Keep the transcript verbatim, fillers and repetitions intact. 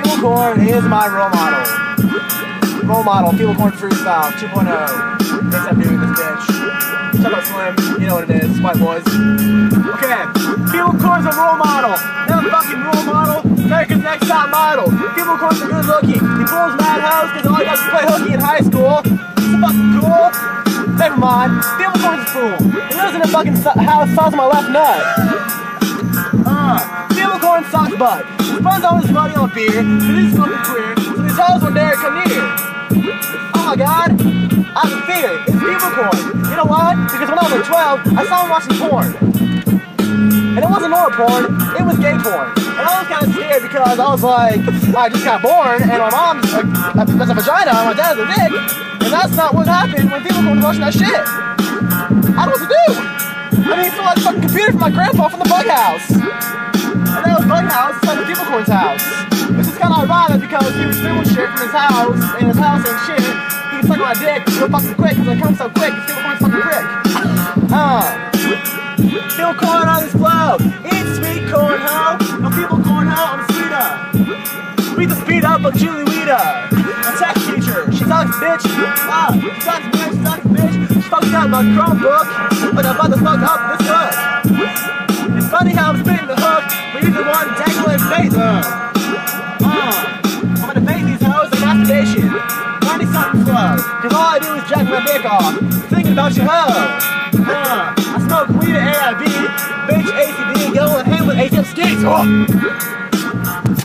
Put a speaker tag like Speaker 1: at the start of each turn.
Speaker 1: Feeble Corn is my role model. Role model, Feeble Corn Freestyle two point oh. Thanks I'm doing this bitch. Shout out Slim, you know what it is, white boys. Okay, Feeble Corn's a role model. Not a fucking role model, America's Next Top Model. Feeble Corn's a good looking. He pulls mad house because all he does is play hooky in high school. It's fucking cool. Never mind, Feeble Corn's a fool. He lives in a fucking house, size of my left nut. Uh, Feeble Corn sucks butt. He spends all his money on beer, because he's fucking queer, so these hoes will dare come near. Oh my god, I have a fear, it's Feeble Corn. You know why? Because when I was like twelve, I saw him watching porn. And it wasn't normal porn, it was gay porn. And I was kind of scared because I was like, I just got born, and my mom's a, a, that's a vagina, and my dad's a dick. And that's not what happened when Feeble Corn was watching that shit. I don't know what to do. I mean, it's like a fucking computer from my grandpa from the bug house. And that was bug house, it's like the Feeble Corn's house. Which is kind of ironic because he was doing shit from his house, and his house ain't shit. He can suck my dick real fucking quick because I come so quick, Feeble Corn's fucking quick. Uh, Feeble Corn on this flow. Eat sweet corn, ho. No Feeble Corn, ho. I'm sweeter. Beat the speed up of Julie Weeda. My tech teacher. She sucks, bitch. Ah, she sucks, bitch. She sucks, bitch. She fucked up my Chromebook. Like I'm about to fuck up this hook. It's funny how I'm spitting the hook, but you're the one dangling bait the hook. Uh, I'm gonna bait these hoes like masturbation. ninety something flow. Cause all I do is jack my dick off. Thinking about your hoe. Uh, I smoke weed at A I B. Bitch A C D. Go and hang with A C M Skates. Oh.